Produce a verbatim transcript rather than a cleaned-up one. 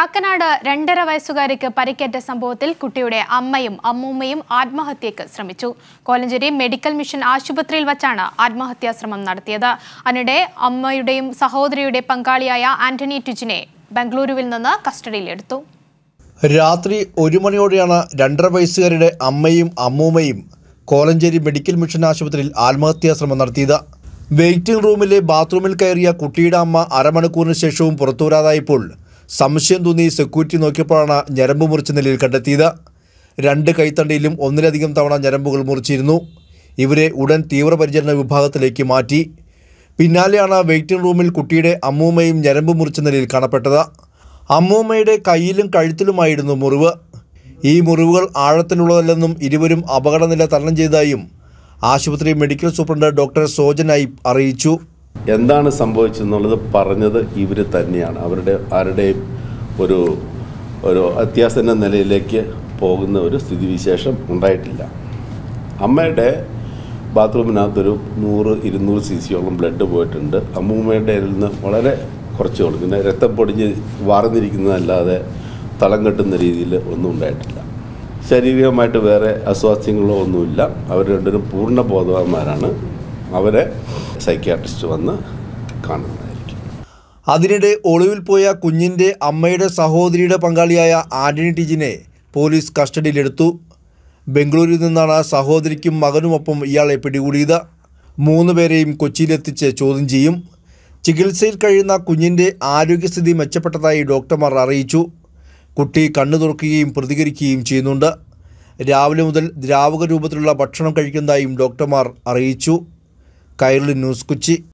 കാക്കനാട് രണ്ടര വയസ്സുകാരിക്ക് പരിക്കേറ്റ സംഭവത്തിൽ കുട്ടിയുടെ അമ്മയും അമ്മൂമ്മയും ആത്മഹത്യക്ക് ശ്രമിച്ചു. കോലഞ്ചേരി മെഡിക്കൽ മിഷൻ ആശുപത്രിയിൽ വച്ചാണ് ആത്മഹത്യാ ശ്രമം നടത്തിയത്. അതിനിടെ അമ്മയുടെയും സഹോദരിയുടെ പങ്കാളിയായ ആന്റണി ടിജിനെ ബംഗളൂരുവിൽ നിന്ന് കസ്റ്റഡിയിലെടുത്തു. രാത്രി ഒരു മണിയോടെയാണ് രണ്ടര വയസ്സുകാരുടെ അമ്മയും അമ്മൂമ്മയും കോലഞ്ചേരി മെഡിക്കൽ മിഷൻ ആശുപത്രിയിൽ ആത്മഹത്യാ ശ്രമം നടത്തിയത്. വെയിറ്റിംഗ് റൂമിലെ ബാത്റൂമിൽ കയറിയ കുട്ടിയുടെ അമ്മ അരമണിക്കൂറിന് ശേഷവും പുറത്തുവരാതായപ്പോൾ സംശയം തോന്നി സെക്യൂരിറ്റി നോക്കിയപ്പോഴാണ് ഞരമ്പ് മുറിച്ച നിലയിൽ കണ്ടെത്തിയത്. രണ്ട് കൈത്തണ്ടിയിലും ഒന്നിലധികം തവണ ഞരമ്പുകൾ മുറിച്ചിരുന്നു. ഇവരെ ഉടൻ തീവ്രപരിചരണ വിഭാഗത്തിലേക്ക് മാറ്റി. പിന്നാലെയാണ് വെയിറ്റിംഗ് റൂമിൽ കുട്ടിയുടെ അമ്മൂമ്മയും ഞരമ്പ് മുറിച്ച നിലയിൽ കാണപ്പെട്ടത്. അമ്മൂമ്മയുടെ കയ്യിലും കഴുത്തിലുമായിരുന്നു മുറിവ്. ഈ മുറിവുകൾ ആഴത്തിലുള്ളതല്ലെന്നും ഇരുവരും അപകടനില തരണം ചെയ്തതായും ആശുപത്രി medical superintendent doctor Sojan Ipe അറിയിച്ചു. എന്താണ് സംഭവിച്ചതെന്നുള്ളത് പറഞ്ഞത് ഇവർ തന്നെയാണ്. അവരുടെ ആരുടെയും ഒരു ഒരു അത്യാസന്ന നിലയിലേക്ക് പോകുന്ന ഒരു സ്ഥിതിവിശേഷം ഉണ്ടായിട്ടില്ല. അമ്മയുടെ ബാത്റൂമിനകത്തൊരു നൂറ് ഇരുന്നൂറ് സി സിയോളം ബ്ലഡ് പോയിട്ടുണ്ട്. അമ്മൂമ്മയുടെ നിന്ന് വളരെ കുറച്ച് പിന്നെ രക്തം പൊടിഞ്ഞ് വാർന്നിരിക്കുന്നതല്ലാതെ തളം കെട്ടുന്ന രീതിയിൽ ഒന്നും ഉണ്ടായിട്ടില്ല. ശാരീരികമായിട്ട് വേറെ അസ്വാസ്ഥ്യങ്ങളോ ഒന്നുമില്ല. അവർ രണ്ടുപേരും പൂർണ്ണ ബോധവാന്മാരാണ്. അവരെ സൈക്യാട്രിസ്റ്റ് വന്ന് കാണുന്നതായിരിക്കും. അതിനിടെ ഒളിവിൽ പോയ കുഞ്ഞിൻ്റെ അമ്മയുടെ സഹോദരിയുടെ പങ്കാളിയായ ആന്റണി ടിജിനെ പോലീസ് കസ്റ്റഡിയിലെടുത്തു. ബംഗളൂരുവിൽ നിന്നാണ് സഹോദരിക്കും മകനുമൊപ്പം ഇയാളെ പിടികൂടിയത്. മൂന്ന് പേരെയും കൊച്ചിയിലെത്തിച്ച് ചോദ്യം ചെയ്യും. ചികിത്സയിൽ കഴിയുന്ന കുഞ്ഞിൻ്റെ ആരോഗ്യസ്ഥിതി മെച്ചപ്പെട്ടതായി ഡോക്ടർമാർ അറിയിച്ചു. കുട്ടി കണ്ണു തുറക്കുകയും പ്രതികരിക്കുകയും ചെയ്യുന്നുണ്ട്. രാവിലെ മുതൽ ദ്രാവക രൂപത്തിലുള്ള ഭക്ഷണം കഴിക്കുന്നതായും ഡോക്ടർമാർ അറിയിച്ചു. കൈരളി ന്യൂസ്, കൊച്ചി.